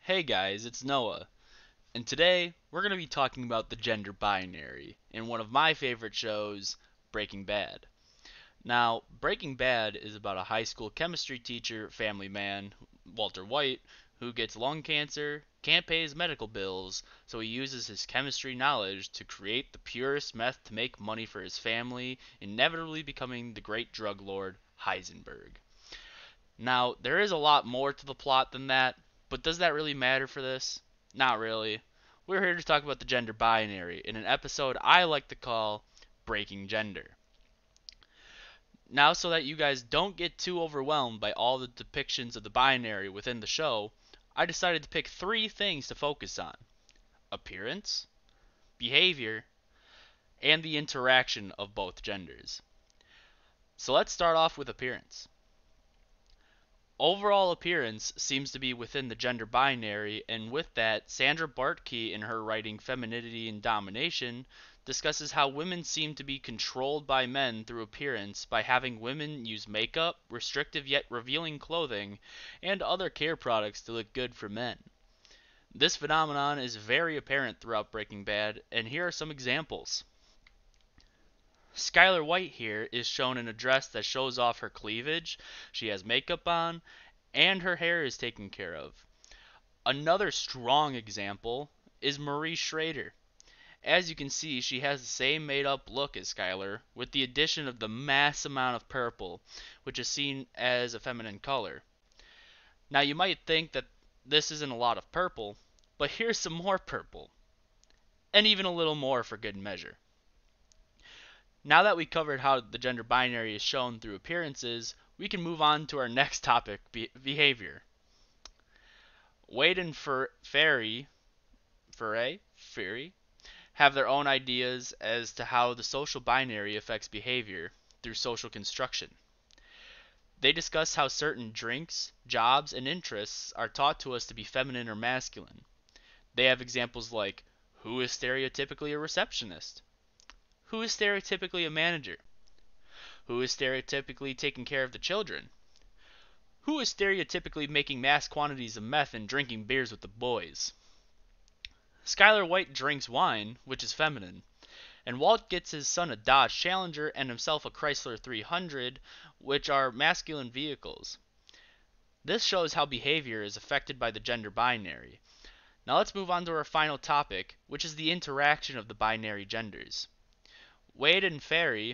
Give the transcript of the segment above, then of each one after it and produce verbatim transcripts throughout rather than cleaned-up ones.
Hey guys, it's Noah, and today we're going to be talking about the gender binary in one of my favorite shows, Breaking Bad. Now, Breaking Bad is about a high school chemistry teacher, family man, Walter White, who gets lung cancer, can't pay his medical bills, so he uses his chemistry knowledge to create the purest meth to make money for his family, inevitably becoming the great drug lord Heisenberg. Now, there is a lot more to the plot than that, but does that really matter for this? Not really. We're here to talk about the gender binary in an episode I like to call Breaking Gender. Now, so that you guys don't get too overwhelmed by all the depictions of the binary within the show, I decided to pick three things to focus on: appearance, behavior, and the interaction of both genders. So let's start off with appearance. Overall appearance seems to be within the gender binary, and with that, Sandra Bartke, in her writing Femininity and Domination, discusses how women seem to be controlled by men through appearance by having women use makeup, restrictive yet revealing clothing, and other care products to look good for men. This phenomenon is very apparent throughout Breaking Bad, and here are some examples. Skyler White here is shown in a dress that shows off her cleavage, she has makeup on, and her hair is taken care of. Another strong example is Marie Schrader. As you can see, she has the same made up look as Skyler, with the addition of the mass amount of purple, which is seen as a feminine color. Now you might think that this isn't a lot of purple, but here's some more purple, and even a little more for good measure. Now that we covered how the gender binary is shown through appearances, we can move on to our next topic, be- behavior. Wade and Fer- Ferry, Ferre, Ferry, have their own ideas as to how the social binary affects behavior through social construction. They discuss how certain drinks, jobs, and interests are taught to us to be feminine or masculine. They have examples like, who is stereotypically a receptionist? Who is stereotypically a manager? Who is stereotypically taking care of the children? Who is stereotypically making mass quantities of meth and drinking beers with the boys? Skyler White drinks wine, which is feminine, and Walt gets his son a Dodge Challenger and himself a Chrysler three hundred, which are masculine vehicles. This shows how behavior is affected by the gender binary. Now let's move on to our final topic, which is the interaction of the binary genders. Wade and Ferry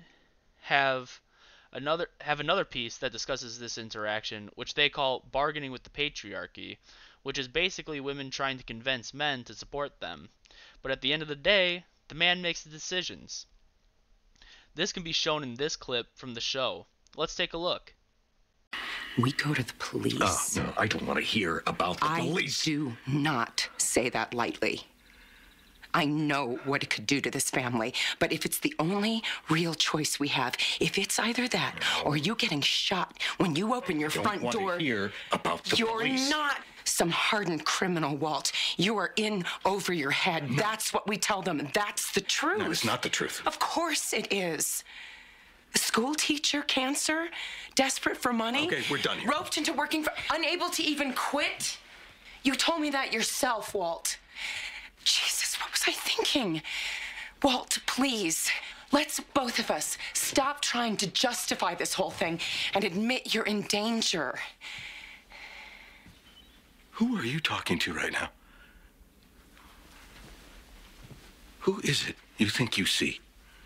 have another have another piece that discusses this interaction, which they call bargaining with the patriarchy, which is basically women trying to convince men to support them. But at the end of the day, the man makes the decisions. This can be shown in this clip from the show. Let's take a look. We go to the police. Uh, no, I don't want to hear about the I police. do not say that lightly. I know what it could do to this family, but if it's the only real choice we have, if it's either that or you getting shot when you open your I don't front want door, to hear about the you're police. not some hardened criminal, Walt. You are in over your head. No. That's what we tell them. That's the truth. No, it's not the truth. Of course it is. School teacher, cancer, desperate for money. Okay, we're done here. Roped into working for, unable to even quit. You told me that yourself, Walt. Jesus, what was I thinking? Walt, please, let's both of us stop trying to justify this whole thing and admit you're in danger. Who are you talking to right now? Who is it you think you see?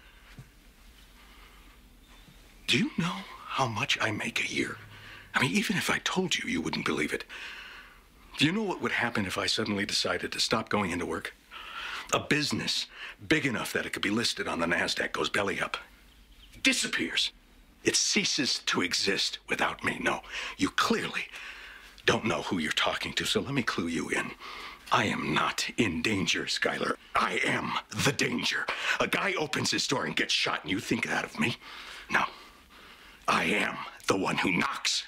Do you know how much I make a year? I mean, even if I told you, you wouldn't believe it. Do you know what would happen if I suddenly decided to stop going into work? A business big enough that it could be listed on the NASDAQ goes belly up. Disappears. It ceases to exist without me. No, you clearly don't know who you're talking to, so let me clue you in. I am not in danger, Skyler. I am the danger. A guy opens his door and gets shot, and you think that of me? No. I am the one who knocks.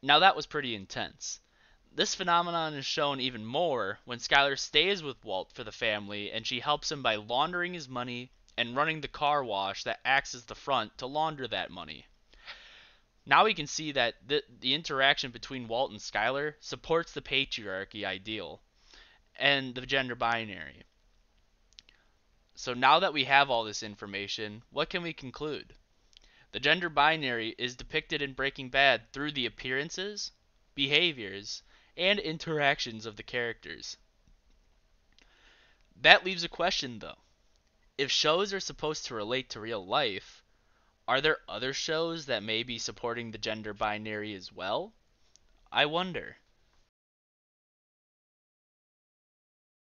Now that was pretty intense. This phenomenon is shown even more when Skyler stays with Walt for the family and she helps him by laundering his money and running the car wash that acts as the front to launder that money. Now we can see that the, the interaction between Walt and Skyler supports the patriarchy ideal and the gender binary. So now that we have all this information, what can we conclude? The gender binary is depicted in Breaking Bad through the appearances, behaviors, and interactions of the characters. That leaves a question though. If shows are supposed to relate to real life, are there other shows that may be supporting the gender binary as well? I wonder.